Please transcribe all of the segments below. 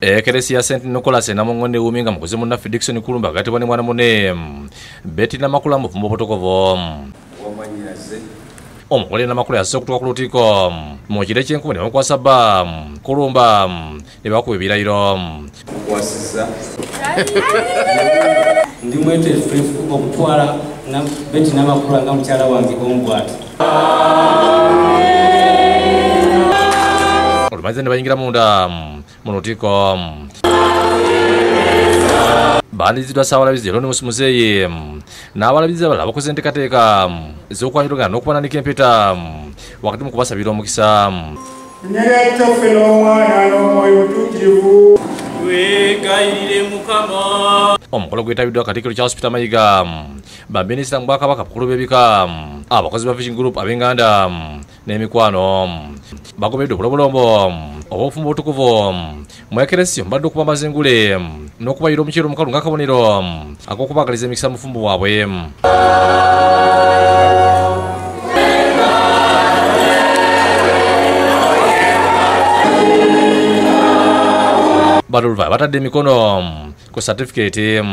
Ekeresia St. Nicholas namongonde uminga mukozi munaffe Dickson Kulumba gatibwa ne mwana mune Betty namakula mufumbo potokovo omukole namakula yasse okutuuka ku lutiiko mu kiro ekyenkumi ne bamukwasa bba Kulumba ne bakuba ebirayiro ndi mweteefu okutwala Betty namakula nga mukyala wange ombwati olumaze ne bayingira munda mu lutiiko baaniriziddwa Ssaabalabizi Eronimus Muzeeyi n'abalabizi abalala bakoze enteekateeka ez'okwanjulagana n'okubanika empeta wakati mu kubasabira omukisa. Nyerettaffe n'omwana n'omwoyo tujivu twegayirire Mukama. Omukolo gwetabiddwa Katikkiro Charles Peter Mayiga, baminisita mu Bwakabaka, bakulu b'ebika, abakozi ba Vision Group ab'Enganda n'emikwano bagobeddwa obulombolombo obw'obufumbo obutukuvu mu Ekeresia mbadde okuba amazengule n'okubayira omukyero omukalu ng'akabonero ak'okubagaliza emikisa mu bufumbo bwabwe. Baduluva batadde emikono ku certificate.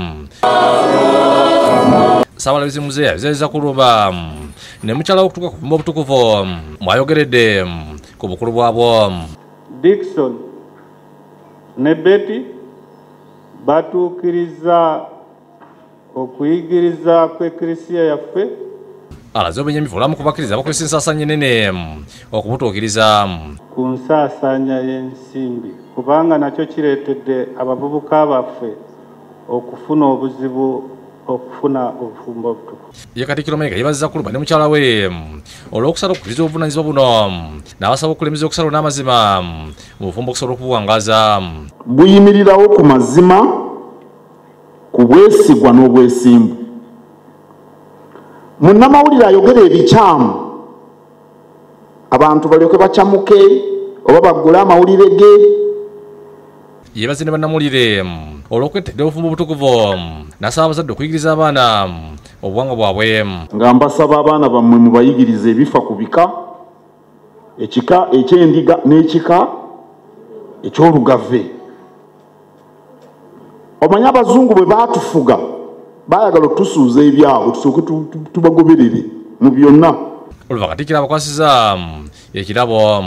Ssaabalabizi Muzeeyi ayozezza Kulumba ne mukyala okutuuka ku bufumbo obutukuvu mwayogeredde ku bukulu bwabwo. Dickson ne Betty batuukiriza okuyigiriza kw'Eklesiya yaffe. Alaze obunyamivu olamu kubakkiriza bakozesa ensaasaanya ennene okubutuukiriza ku nsaasaanya y'ensimbi kubanga nakyo kireetedde abavubuka baffe okufuna obuzibu okufuna obufumbo obutukuvu. Ye Katikkiro Mayiga yeebazizza Kulumba ne mukyala we olw'okusala okukkiriza obuvunaanyizibwa buno n'abasaba okulemeza okusalawo n'amazima mu bufumbo okusobola okubuwangaaza. Buyimirirawo ku mazima, ku bwesigwa n'obwesimbu. Munnamawulire ayogera ebikyamu abantu balyoke bacamuke oba baggule amawulire ge. Yeebaze ne bannamawulire olw'okwetedde obufumbo obutukuvu n'asaba abazadde okuyigiriza abaana obuwangwa bwabwe. Nga mbasaba abaana bammwe mubayigirize ebifa ku bika, ekika eky'endiga n'ekika eky'olugave. Omanyi abazungu bwe baatufuga baayagala otusuuza ebyabwe tusooke tubagoberere mu byonna. Oluva Katikkiro abakwasiza ekirabo.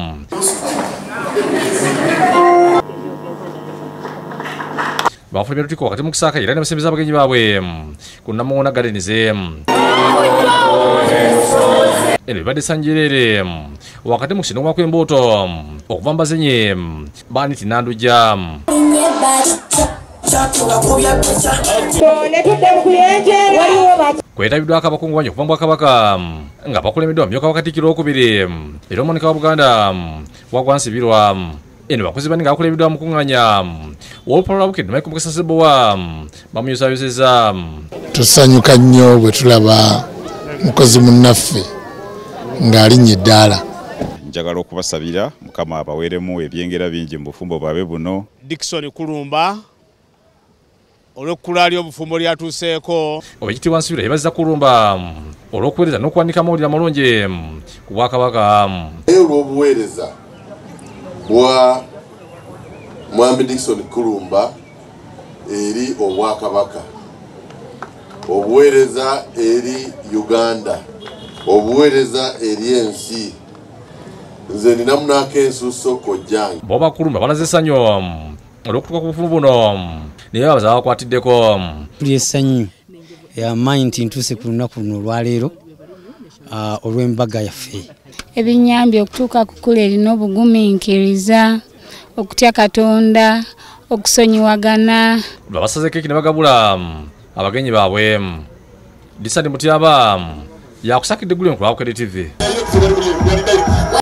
Bafulumya Lutiko wakati mu Kisaaka era ne basembeza abagenyi baabwe ku Namuwona Gardens. Eno bibadde Sanjerere wakati mu kusinoma kw'embuuto okuva mu bazenyi Baniti Nandujja. Kwetabiddwako abakungu bangi okuva mu Bwakabaka nga bakulembeddwa Mumyuka wa Katikkiro owookubiri era Omuwanika wa Buganda Waggwa Nsibirwa. Eno bakozi bane nga bakulembeddwa mu kuŋŋaanya w'olupaala Bukedde Michael Mukasa Ssebbowa bamuyozayozezza. Tusanyuka nnyo bwe tulaba mukozi munnaffe ng'alinnye eddaala. Njagala okubasabira Mukama abaweeremu ebyengera bingi mu bufumbo bwabwe buno. Dickson Kulumba olw'okkula ly'obufumbo lyatuuseeko. Oweekitiibwa Nsibirwa yeebazizza Kulumba olw'okuweereza n'okuwanika amawulire amalungi ku Bwakabaka. Olw'obuweereza bwa Mwami Dickson Kulumba eri Obwakabaka, obuweereza eri Uganda, obuweereza eri ensi, nze ninamu n'akensuso kojjange. Boba Kulumba balaze essanyu olw'okutuuka ku bufumbo buno naye babaza bakwatiddeko. Tuli essanyu y'amaanyi nti ntuuse ku lunaku luno olwaleero olw'embaga yaffe. Ebinyambye okutuuka ku kkula erina obugumiikiriza, okutya Katonda, okusonyiwagana. Basaze keeki ne bagabula abagenyi baabwe. Disani Mutyaba yakusakidde eggulu enkulu wa Bukedde TV.